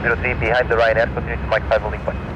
103 behind the Ryanair, continue to Mike 5 holding point.